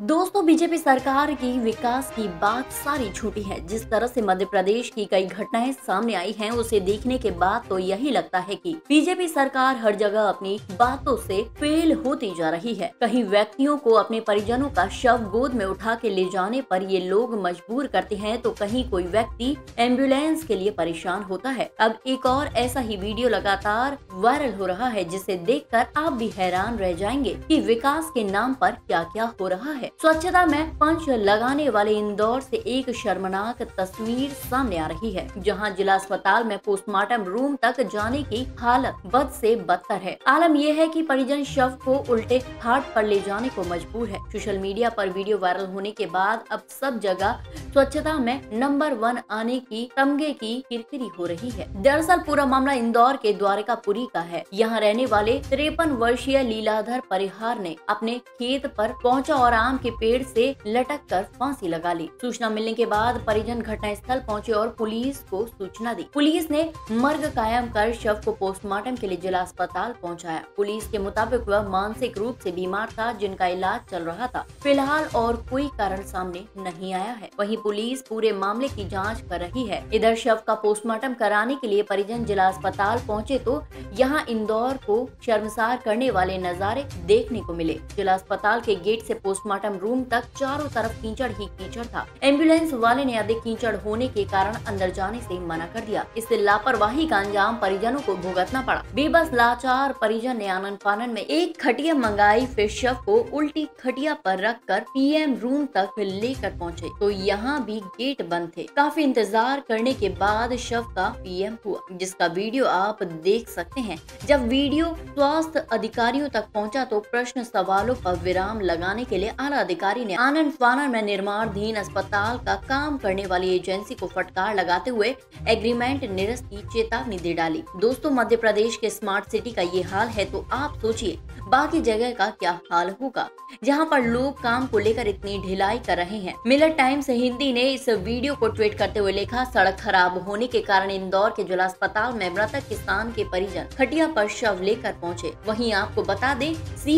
दोस्तों, बीजेपी सरकार की विकास की बात सारी झूठी है। जिस तरह से मध्य प्रदेश की कई घटनाएं सामने आई हैं, उसे देखने के बाद तो यही लगता है कि बीजेपी सरकार हर जगह अपनी बातों से फेल होती जा रही है। कहीं व्यक्तियों को अपने परिजनों का शव गोद में उठा के ले जाने पर ये लोग मजबूर करते हैं, तो कहीं कोई व्यक्ति एम्बुलेंस के लिए परेशान होता है। अब एक और ऐसा ही वीडियो लगातार वायरल हो रहा है, जिसे देखकर आप भी हैरान रह जाएंगे कि विकास के नाम पर क्या क्या हो रहा है। स्वच्छता में पंच लगाने वाले इंदौर से एक शर्मनाक तस्वीर सामने आ रही है, जहां जिला अस्पताल में पोस्टमार्टम रूम तक जाने की हालत बद से बदतर है। आलम यह है कि परिजन शव को उल्टे हाथ पर ले जाने को मजबूर है। सोशल मीडिया पर वीडियो वायरल होने के बाद अब सब जगह स्वच्छता में नंबर 1 आने की तमगे की किरकिरी हो रही है। दरअसल पूरा मामला इंदौर के द्वारिकापुरी का है। यहाँ रहने वाले 53 वर्षीय लीलाधर परिहार ने अपने खेत पर पहुंचा और आम के पेड़ से लटक कर फांसी लगा ली। सूचना मिलने के बाद परिजन घटनास्थल पहुंचे और पुलिस को सूचना दी। पुलिस ने मर्ग कायम कर शव को पोस्टमार्टम के लिए जिला अस्पताल पहुंचाया। पुलिस के मुताबिक वह मानसिक रूप से बीमार था, जिनका इलाज चल रहा था। फिलहाल और कोई कारण सामने नहीं आया है। वहीं पुलिस पूरे मामले की जांच कर रही है। इधर शव का पोस्टमार्टम कराने के लिए परिजन जिला अस्पताल पहुंचे तो यहाँ इंदौर को शर्मसार करने वाले नजारे देखने को मिले। जिला अस्पताल के गेट से पोस्टमार्टम रूम तक चारों तरफ कीचड़ ही कीचड़ था। एम्बुलेंस वाले ने अधिक कीचड़ होने के कारण अंदर जाने से मना कर दिया। इससे लापरवाही का अंजाम परिजनों को भुगतना पड़ा। बेबस लाचार परिजन ने आनन फानन में एक खटिया मंगाई, फिर शव को उल्टी खटिया पर रखकर पीएम रूम तक लेकर पहुंचे तो यहाँ भी गेट बंद थे। काफी इंतजार करने के बाद शव का पीएम हुआ, जिसका वीडियो आप देख सकते हैं। जब वीडियो स्वास्थ्य अधिकारियों तक पहुंचा तो प्रश्न सवालों पर विराम लगाने के लिए आला अधिकारी ने आनन फानन में निर्माणाधीन अस्पताल का काम करने वाली एजेंसी को फटकार लगाते हुए एग्रीमेंट निरस्त की चेतावनी दे डाली। दोस्तों, मध्य प्रदेश के स्मार्ट सिटी का ये हाल है तो आप सोचिए बाकी जगह का क्या हाल होगा, जहां पर लोग काम को लेकर इतनी ढिलाई कर रहे हैं। मिलर टाइम्स हिंदी ने इस वीडियो को ट्वीट करते हुए लिखा, सड़क खराब होने के कारण इंदौर के जिला अस्पताल में मृतक किसान के परिजन खटिया पर शव लेकर पहुंचे। वहीं आपको बता दें,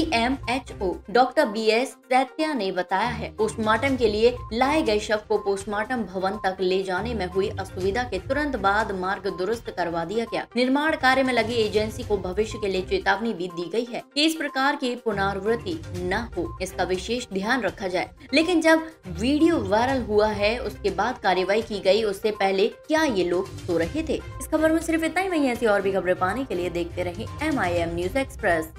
CMHO डॉक्टर BS सैत्या ने बताया है, पोस्टमार्टम के लिए लाए गए शव को पोस्टमार्टम भवन तक ले जाने में हुई असुविधा के तुरंत बाद मार्ग दुरुस्त करवा दिया गया। निर्माण कार्य में लगी एजेंसी को भविष्य के लिए चेतावनी भी दी गई है कि इस प्रकार की पुनरावृत्ति न हो, इसका विशेष ध्यान रखा जाए। लेकिन जब वीडियो वायरल हुआ है, उसके बाद कार्रवाई की गई, उससे पहले क्या ये लोग सो रहे थे? इस खबर में सिर्फ इतना ही। वहीं ऐसी और भी खबरें पाने के लिए देखते रहें MIM न्यूज एक्सप्रेस।